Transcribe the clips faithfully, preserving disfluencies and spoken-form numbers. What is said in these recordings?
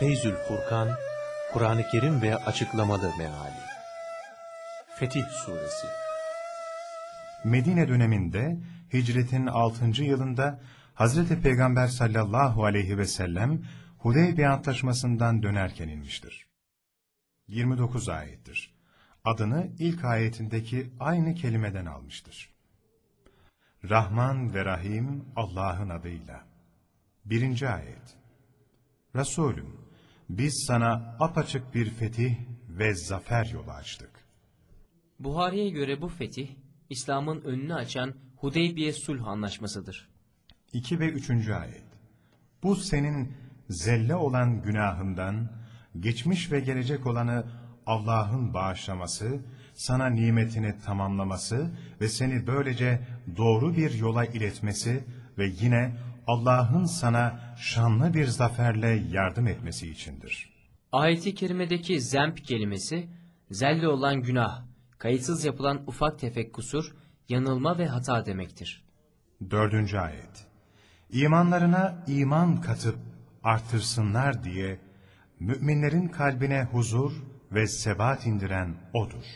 Feyzül Furkan, Kur'an-ı Kerim ve Açıklamalı Meali. Fetih Suresi. Medine döneminde hicretin altıncı yılında Hazreti Peygamber sallallahu aleyhi ve sellem Hudeybiye Antlaşması'ndan dönerken inmiştir. yirmi dokuz ayettir. Adını ilk ayetindeki aynı kelimeden almıştır. Rahman ve Rahim Allah'ın adıyla. Birinci ayet. Resulüm, biz sana apaçık bir fetih ve zafer yolu açtık. Buhari'ye göre bu fetih, İslam'ın önünü açan Hudeybiye Sulh Anlaşması'dır. İki ve üçüncü ayet. Bu senin zelle olan günahından, geçmiş ve gelecek olanı Allah'ın bağışlaması, sana nimetini tamamlaması ve seni böylece doğru bir yola iletmesi ve yine Allah'ın sana şanlı bir zaferle yardım etmesi içindir. Ayet-i kerimedeki zemp kelimesi, zelle olan günah, kayıtsız yapılan ufak tefek kusur, yanılma ve hata demektir. Dördüncü ayet. İmanlarına iman katıp artırsınlar diye müminlerin kalbine huzur ve sebat indiren O'dur.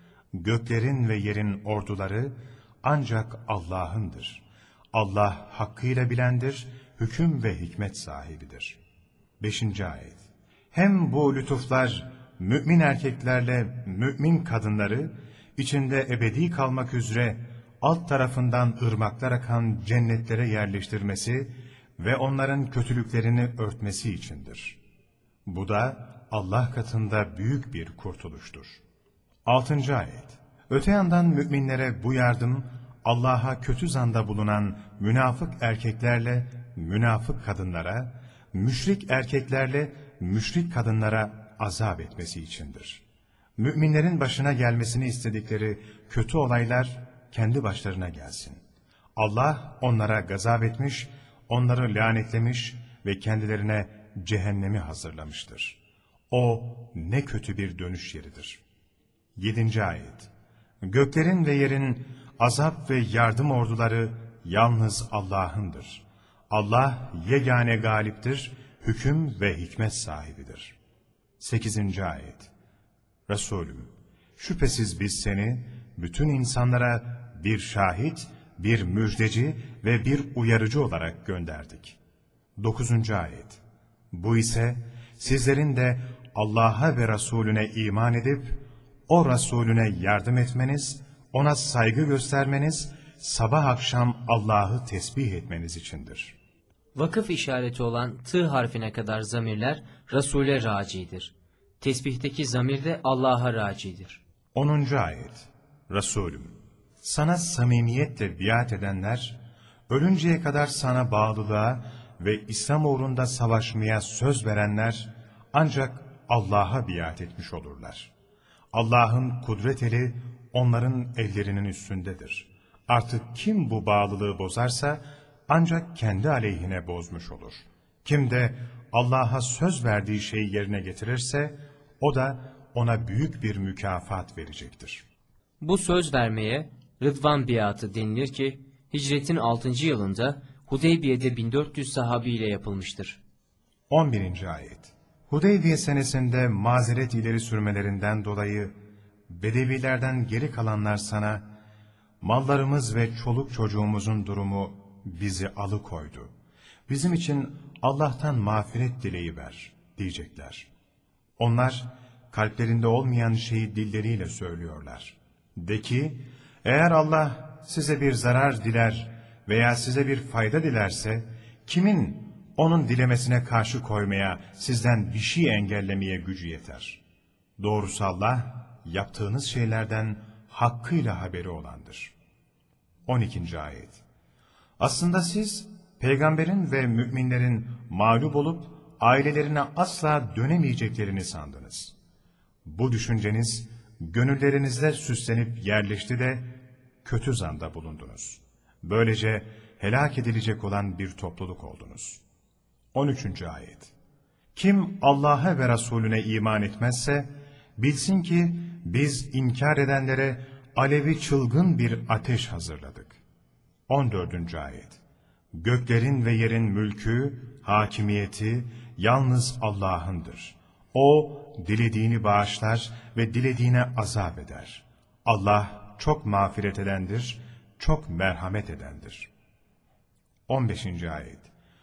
Göklerin ve yerin orduları ancak Allah'ındır. Allah hakkıyla bilendir, hüküm ve hikmet sahibidir. Beşinci ayet. Hem bu lütuflar mümin erkeklerle mümin kadınları içinde ebedi kalmak üzere alt tarafından ırmaklar akan cennetlere yerleştirmesi ve onların kötülüklerini örtmesi içindir. Bu da Allah katında büyük bir kurtuluştur. Altıncı ayet. Öte yandan müminlere bu yardım, Allah'a kötü zanda bulunan münafık erkeklerle münafık kadınlara, müşrik erkeklerle müşrik kadınlara azap etmesi içindir. Müminlerin başına gelmesini istedikleri kötü olaylar kendi başlarına gelsin. Allah onlara gazap etmiş, onları lanetlemiş ve kendilerine cehennemi hazırlamıştır. O ne kötü bir dönüş yeridir. Yedinci ayet. Göklerin ve yerin azap ve yardım orduları yalnız Allah'ındır. Allah yegane galiptir, hüküm ve hikmet sahibidir. Sekizinci ayet. Resulüm, şüphesiz biz seni bütün insanlara bir şahit, bir müjdeci ve bir uyarıcı olarak gönderdik. Dokuzuncu ayet. Bu ise sizlerin de Allah'a ve Resulüne iman edip o Resulüne yardım etmeniz, ona saygı göstermeniz, sabah akşam Allah'ı tesbih etmeniz içindir. Vakıf işareti olan tı harfine kadar zamirler Resul'e racidir. Tesbihteki zamir de Allah'a racidir. onuncu ayet. Resulüm, sana samimiyetle biat edenler, ölünceye kadar sana bağlılığa ve İslam uğrunda savaşmaya söz verenler ancak Allah'a biat etmiş olurlar. Allah'ın kudret eli onların ellerinin üstündedir. Artık kim bu bağlılığı bozarsa ancak kendi aleyhine bozmuş olur. Kim de Allah'a söz verdiği şeyi yerine getirirse o da ona büyük bir mükafat verecektir. Bu söz vermeye Rıdvan biatı denilir ki hicretin altıncı yılında Hudeybiye'de bin dört yüz sahabiyle yapılmıştır. on birinci ayet. Hudeybiye senesinde mazeret ileri sürmelerinden dolayı Bedevilerden geri kalanlar sana, mallarımız ve çoluk çocuğumuzun durumu bizi alıkoydu. Bizim için Allah'tan mağfiret dileyiver diyecekler. Onlar kalplerinde olmayan şeyi dilleriyle söylüyorlar. De ki, eğer Allah size bir zarar diler veya size bir fayda dilerse, kimin onun dilemesine karşı koymaya, sizden bir şey engellemeye gücü yeter? Doğrusu Allah, yaptığınız şeylerden hakkıyla haberi olandır. on ikinci ayet. Aslında siz, peygamberin ve müminlerin mağlup olup, ailelerine asla dönemeyeceklerini sandınız. Bu düşünceniz, gönüllerinizde süslenip yerleşti de, kötü zanda bulundunuz. Böylece helak edilecek olan bir topluluk oldunuz. on üçüncü ayet. Kim Allah'a ve Resulüne iman etmezse, bilsin ki biz inkar edenlere alevi çılgın bir ateş hazırladık. on dördüncü ayet. Göklerin ve yerin mülkü, hakimiyeti, yalnız Allah'ındır. O, dilediğini bağışlar ve dilediğine azap eder. Allah çok mağfiret edendir, çok merhamet edendir. on beşinci ayet.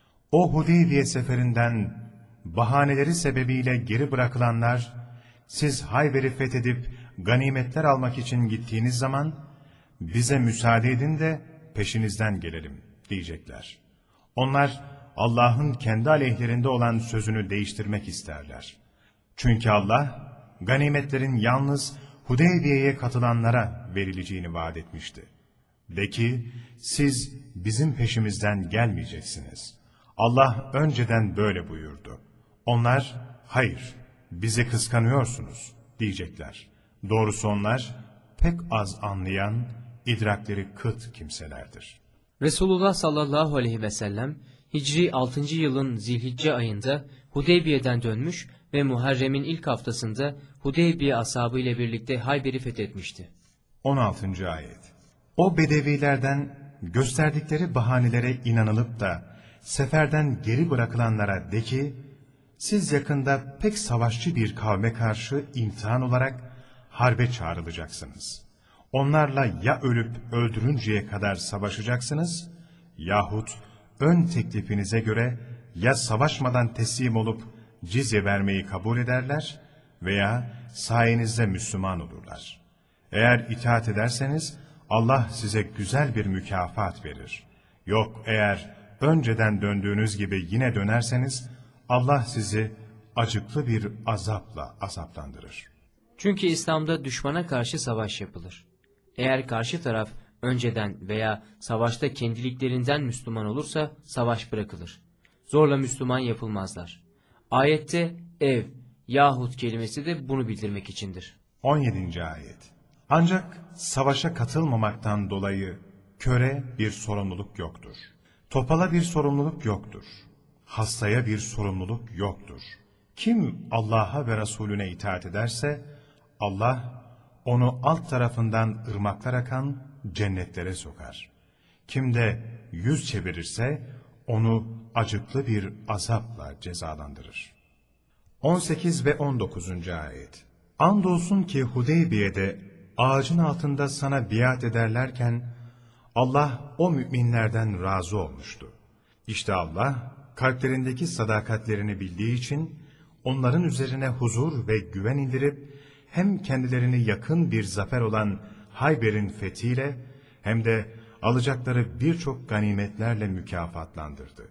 O Hudeybiye seferinden bahaneleri sebebiyle geri bırakılanlar, siz Hayber'i fethedip ganimetler almak için gittiğiniz zaman, bize müsaade edin de peşinizden gelelim diyecekler. Onlar Allah'ın kendi aleyhlerinde olan sözünü değiştirmek isterler. Çünkü Allah, ganimetlerin yalnız Hudeybiye'ye katılanlara verileceğini vaat etmişti. De ki, siz bizim peşimizden gelmeyeceksiniz. Allah önceden böyle buyurdu. Onlar, hayır, bizi kıskanıyorsunuz diyecekler. Doğrusu onlar, pek az anlayan, idrakleri kıt kimselerdir. Resulullah sallallahu aleyhi ve sellem, Hicri altıncı yılın Zilhicce ayında Hudeybiye'den dönmüş ve Muharrem'in ilk haftasında Hudeybiye ashabı ile birlikte Hayber'i fethetmişti. on altıncı ayet. O bedevilerden gösterdikleri bahanelere inanılıp da seferden geri bırakılanlara de ki, siz yakında pek savaşçı bir kavme karşı imtihan olarak harbe çağrılacaksınız. Onlarla ya ölüp öldürünceye kadar savaşacaksınız, yahut ön teklifinize göre ya savaşmadan teslim olup cizye vermeyi kabul ederler veya sayenizde Müslüman olurlar. Eğer itaat ederseniz Allah size güzel bir mükafat verir. Yok eğer önceden döndüğünüz gibi yine dönerseniz Allah sizi acıklı bir azapla azaplandırır. Çünkü İslam'da düşmana karşı savaş yapılır. Eğer karşı taraf önceden veya savaşta kendiliklerinden Müslüman olursa savaş bırakılır. Zorla Müslüman yapılmazlar. Ayette ev yahut kelimesi de bunu bildirmek içindir. on yedinci ayet. Ancak savaşa katılmamaktan dolayı köre bir sorumluluk yoktur. Topala bir sorumluluk yoktur. Hastaya bir sorumluluk yoktur. Kim Allah'a ve Resulüne itaat ederse Allah onu alt tarafından ırmaklar akan cennetlere sokar. Kim de yüz çevirirse onu acıklı bir azapla cezalandırır. on sekiz ve on dokuzuncu ayet. Andolsun ki Hudeybiye'de ağacın altında sana biat ederlerken Allah o müminlerden razı olmuştu. İşte Allah kalplerindeki sadakatlerini bildiği için onların üzerine huzur ve güven indirip hem kendilerini yakın bir zafer olan Hayber'in fethiyle hem de alacakları birçok ganimetlerle mükafatlandırdı.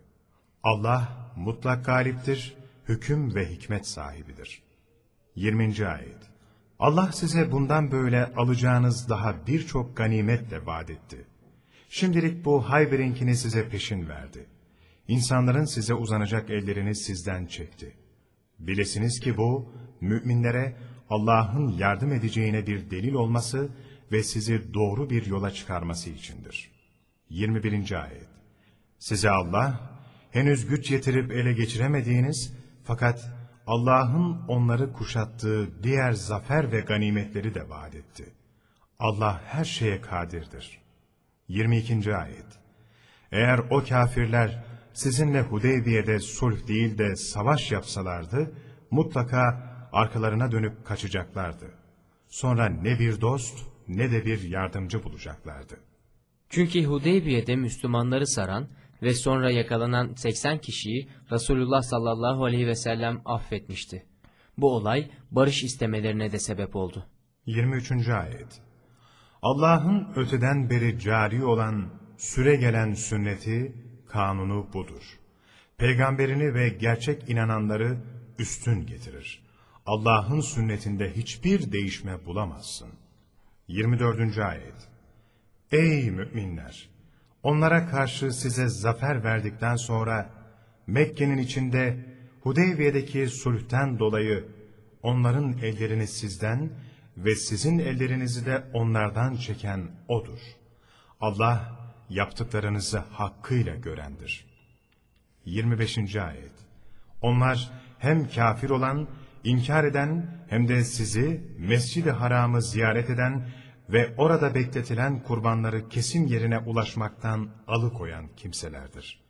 Allah mutlak galiptir, hüküm ve hikmet sahibidir. yirminci ayet. Allah size bundan böyle alacağınız daha birçok ganimetle vaat etti. Şimdilik bu Hayber'inkini size peşin verdi. İnsanların size uzanacak ellerini sizden çekti. Bilesiniz ki bu, müminlere Allah'ın yardım edeceğine bir delil olması ve sizi doğru bir yola çıkarması içindir. yirmi birinci ayet. Size Allah, henüz güç yetirip ele geçiremediğiniz, fakat Allah'ın onları kuşattığı diğer zafer ve ganimetleri de vaat etti. Allah her şeye kadirdir. yirmi ikinci ayet. Eğer o kafirler sizinle Hudeybiye'de sulh değil de savaş yapsalardı, mutlaka arkalarına dönüp kaçacaklardı. Sonra ne bir dost ne de bir yardımcı bulacaklardı. Çünkü Hudeybiye'de Müslümanları saran ve sonra yakalanan seksen kişiyi Resulullah sallallahu aleyhi ve sellem affetmişti. Bu olay barış istemelerine de sebep oldu. yirmi üçüncü ayet. Allah'ın öteden beri cari olan süre gelen sünneti, kanunu budur. Peygamberini ve gerçek inananları üstün getirir. Allah'ın sünnetinde hiçbir değişme bulamazsın. yirmi dördüncü ayet. Ey müminler! Onlara karşı size zafer verdikten sonra Mekke'nin içinde Hudeybiye'deki sulhten dolayı onların ellerini sizden ve sizin ellerinizi de onlardan çeken O'dur. Allah yaptıklarınızı hakkıyla görendir. yirmi beşinci ayet. Onlar hem kafir olan, inkar eden hem de sizi Mescid-i Haram'ı ziyaret eden ve orada bekletilen kurbanları kesim yerine ulaşmaktan alıkoyan kimselerdir.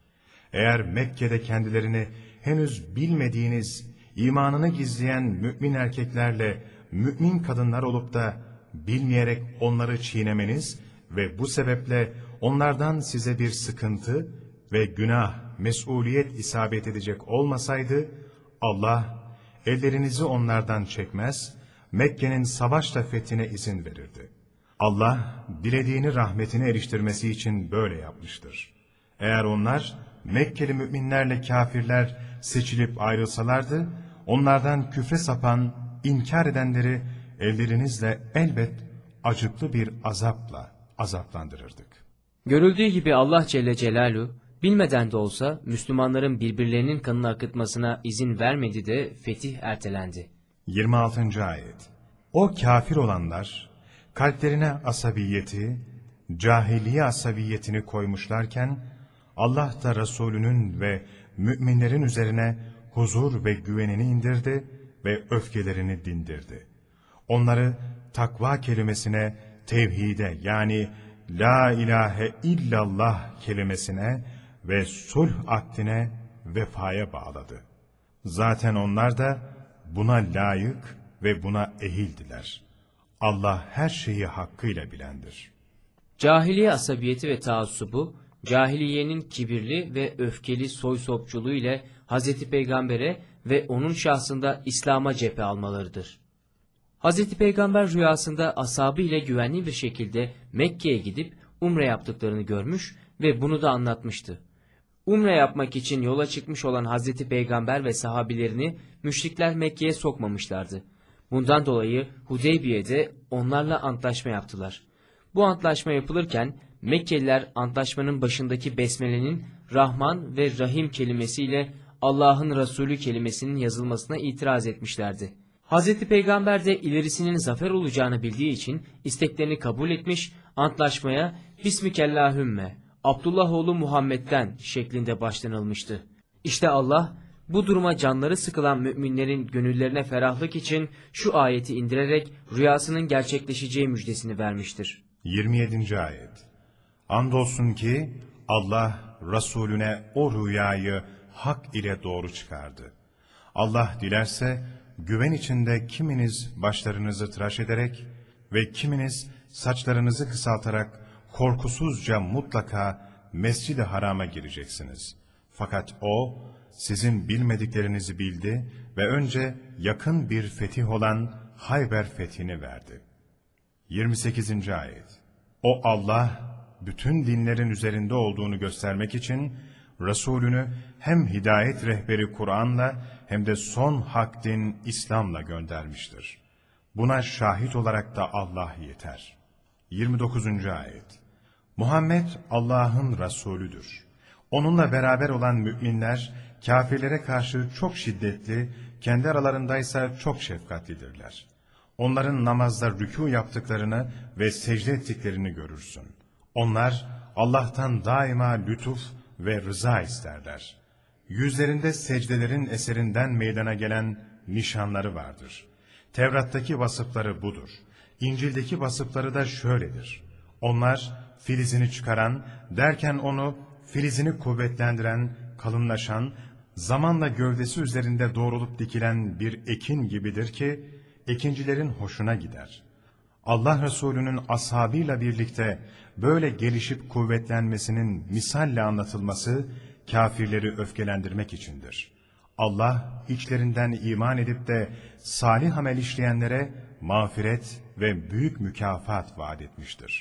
Eğer Mekke'de kendilerini henüz bilmediğiniz, imanını gizleyen mümin erkeklerle mümin kadınlar olup da bilmeyerek onları çiğnemeniz ve bu sebeple onlardan size bir sıkıntı ve günah, mesuliyet isabet edecek olmasaydı, Allah ellerinizi onlardan çekmez, Mekke'nin savaşla fethine izin verirdi. Allah dilediğini rahmetine eriştirmesi için böyle yapmıştır. Eğer onlar Mekkeli müminlerle kafirler seçilip ayrılsalardı, onlardan küfre sapan, inkar edenleri ellerinizle elbet acıklı bir azapla azaplandırırdık. Görüldüğü gibi Allah Celle Celaluhu bilmeden de olsa Müslümanların birbirlerinin kanını akıtmasına izin vermedi de fetih ertelendi. yirmi altıncı ayet. O kafir olanlar kalplerine asabiyeti, cahiliye asabiyetini koymuşlarken Allah da Resulünün ve müminlerin üzerine huzur ve güvenini indirdi ve öfkelerini dindirdi. Onları takva kelimesine, tevhide yani la ilahe illallah kelimesine ve sulh akdine, vefaya bağladı. Zaten onlar da buna layık ve buna ehildiler. Allah her şeyi hakkıyla bilendir. Cahiliye asabiyeti ve taassubu, cahiliyenin kibirli ve öfkeli soy sopçuluğu ile Hazreti Peygamber'e ve onun şahsında İslam'a cephe almalarıdır. Hazreti Peygamber rüyasında ashabı ile güvenli bir şekilde Mekke'ye gidip umre yaptıklarını görmüş ve bunu da anlatmıştı. Umre yapmak için yola çıkmış olan Hazreti Peygamber ve sahabilerini müşrikler Mekke'ye sokmamışlardı. Bundan dolayı Hudeybiye'de onlarla antlaşma yaptılar. Bu antlaşma yapılırken Mekkeliler antlaşmanın başındaki besmelenin Rahman ve Rahim kelimesiyle Allah'ın Resulü kelimesinin yazılmasına itiraz etmişlerdi. Hazreti Peygamber de ilerisinin zafer olacağını bildiği için isteklerini kabul etmiş, antlaşmaya Bismikellahümme, Abdullah oğlu Muhammed'den şeklinde başlanılmıştı. İşte Allah bu duruma canları sıkılan müminlerin gönüllerine ferahlık için şu ayeti indirerek rüyasının gerçekleşeceği müjdesini vermiştir. yirmi yedinci ayet. Andolsun ki Allah Resulüne o rüyayı hak ile doğru çıkardı. Allah dilerse güven içinde kiminiz başlarınızı tıraş ederek ve kiminiz saçlarınızı kısaltarak korkusuzca mutlaka Mescid-i Haram'a gireceksiniz. Fakat O sizin bilmediklerinizi bildi ve önce yakın bir fetih olan Hayber fethini verdi. yirmi sekizinci ayet. O Allah bütün dinlerin üzerinde olduğunu göstermek için Resulünü hem hidayet rehberi Kur'an'la hem de son hak din İslam'la göndermiştir. Buna şahit olarak da Allah yeter. yirmi dokuzuncu ayet. Muhammed Allah'ın Resulüdür. Onunla beraber olan müminler kafirlere karşı çok şiddetli, kendi aralarındaysa çok şefkatlidirler. Onların namazda rükû yaptıklarını ve secde ettiklerini görürsün. Onlar Allah'tan daima lütuf ve rıza isterler. Yüzlerinde secdelerin eserinden meydana gelen nişanları vardır. Tevrat'taki vasıfları budur. İncil'deki vasıfları da şöyledir. Onlar filizini çıkaran, derken onu filizini kuvvetlendiren, kalınlaşan, zamanla gövdesi üzerinde doğrulup dikilen bir ekin gibidir ki, ekincilerin hoşuna gider. Allah Resulü'nün ashabıyla birlikte böyle gelişip kuvvetlenmesinin misalle anlatılması, kafirleri öfkelendirmek içindir. Allah içlerinden iman edip de salih amel işleyenlere mağfiret ve büyük mükafat vaat etmiştir.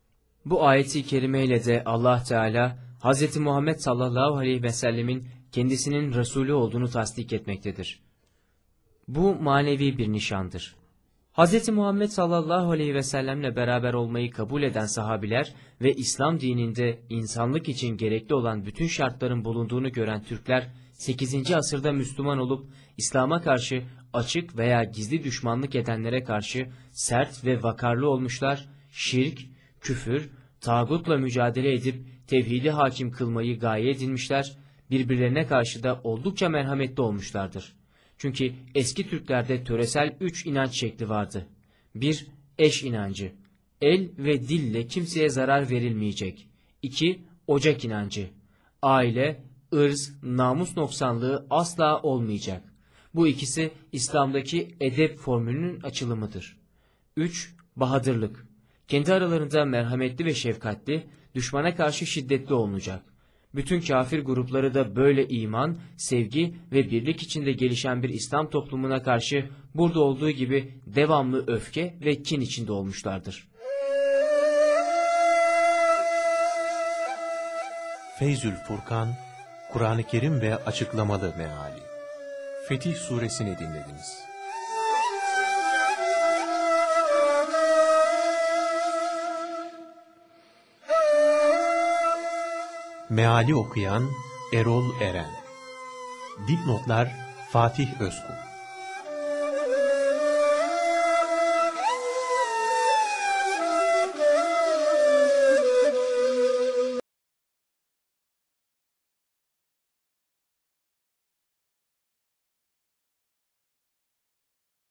Bu ayeti kerimeyle de Allah Teala Hz. Muhammed sallallahu aleyhi ve sellemin kendisinin Resulü olduğunu tasdik etmektedir. Bu manevi bir nişandır. Hz. Muhammed sallallahu aleyhi ve sellemle beraber olmayı kabul eden sahabiler ve İslam dininde insanlık için gerekli olan bütün şartların bulunduğunu gören Türkler, sekizinci asırda Müslüman olup İslam'a karşı açık veya gizli düşmanlık edenlere karşı sert ve vakarlı olmuşlar, şirk, küfür, tağutla mücadele edip tevhidi hakim kılmayı gaye edinmişler, birbirlerine karşı da oldukça merhametli olmuşlardır. Çünkü eski Türklerde töresel üç inanç şekli vardı. bir Eş inancı. El ve dille kimseye zarar verilmeyecek. iki Ocak inancı. Aile, ırz, namus noksanlığı asla olmayacak. Bu ikisi İslam'daki edep formülünün açılımıdır. üç. Bahadırlık. Kendi aralarında merhametli ve şefkatli, düşmana karşı şiddetli olunacak. Bütün kafir grupları da böyle iman, sevgi ve birlik içinde gelişen bir İslam toplumuna karşı burada olduğu gibi devamlı öfke ve kin içinde olmuşlardır. Feyzül Furkan, Kur'an-ı Kerim ve açıklamalı meali. Fetih Suresini dinlediniz. Meali okuyan Erol Eren. Dipnotlar Fatih Özkul.